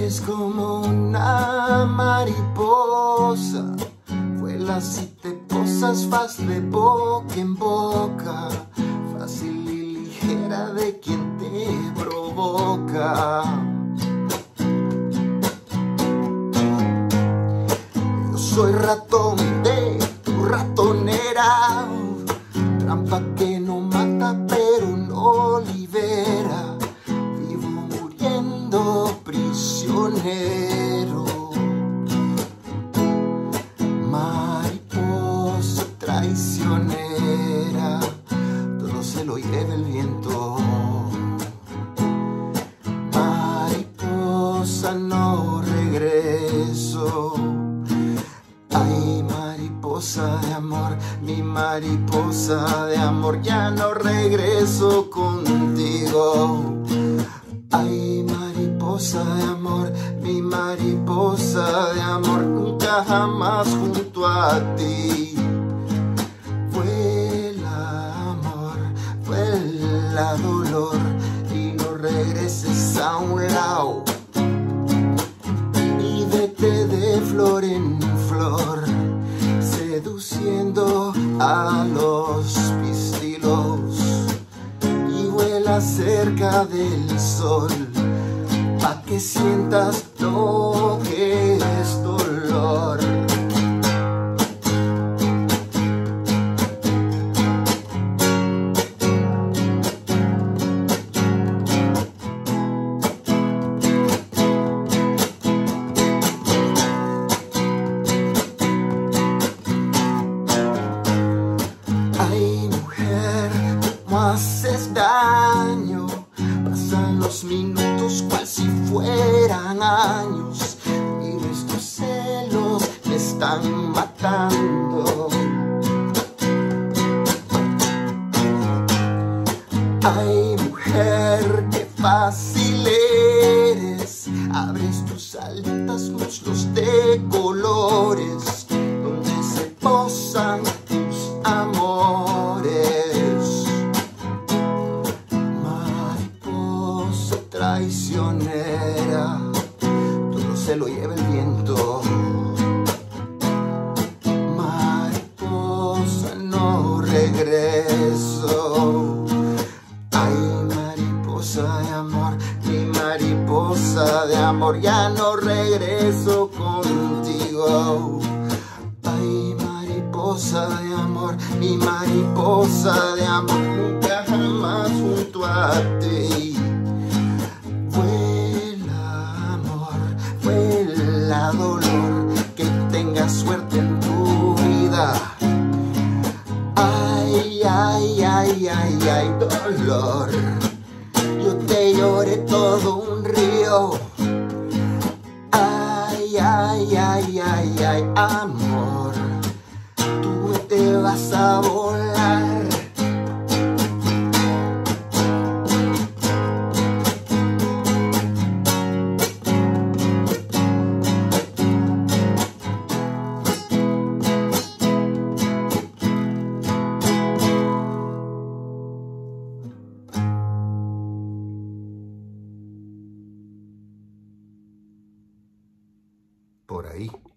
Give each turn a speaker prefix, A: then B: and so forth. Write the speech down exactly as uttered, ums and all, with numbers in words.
A: Eres como una mariposa, vuelas y te posas fácil de boca en boca, fácil y ligera de quien te provoca. Yo soy ratón de tu ratonera, trampa que no mata pero no libera, vivo muriendo prisionero. Mariposa traicionera, todo se lo lleva el viento. Mariposa no regreso. Ay, mariposa de amor, mi mariposa de amor, ya no regreso contigo. Ay, mariposa de amor, mi mariposa de amor, nunca jamás junto a ti. Vuela amor, vuela dolor, y no regreses a un lado. Y vete de flor en flor, seduciendo a los pistilos, y vuela cerca del sol, pa' que sientas lo que es dolor. Ay, mujer, ¿cómo haces daño? Pasan los minutos cual si fueran años. Mira, estos celos me están matando. Ay, mujer, qué fácil eres. Abres tus alitas, muslos de colores, donde se posan tus amores. Mariposa traicionera, todo se lo lleva el viento. Mariposa no regreso. Ay, mariposa de amor, mi mariposa de amor, ya no regreso contigo. Ay, mariposa de amor, mi mariposa de amor, nunca jamás junto a ti. Vuela amor, vuela dolor, que tengas suerte en tu vida. Ay, ay, ay, ay, ay, dolor, yo te lloré todo un río. Ay, ay, ay, ay, ay, amor, tú te vas a volar. Por ahí.